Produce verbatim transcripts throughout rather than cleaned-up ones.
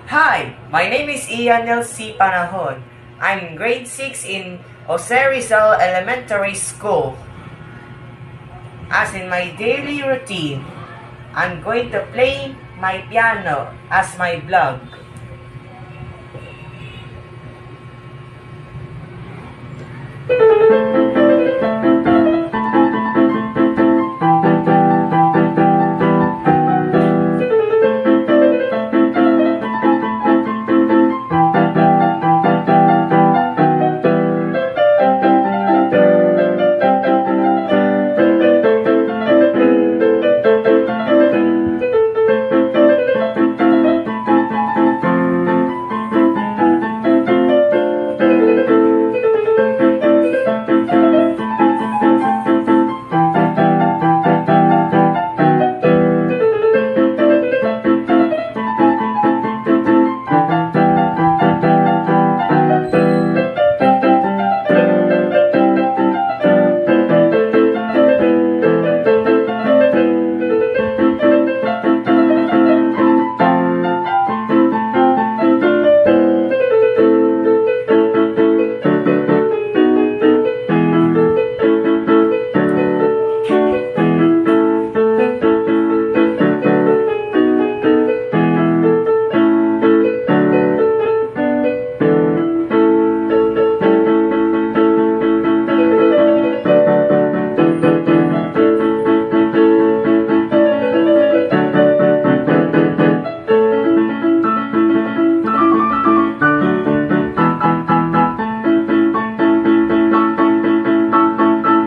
Hi, my name is Ian L C. Panahon. I'm grade six in Jose Rizal Elementary School. As in my daily routine, I'm going to play my piano as my vlog.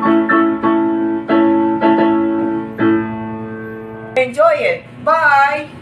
Enjoy it. Bye!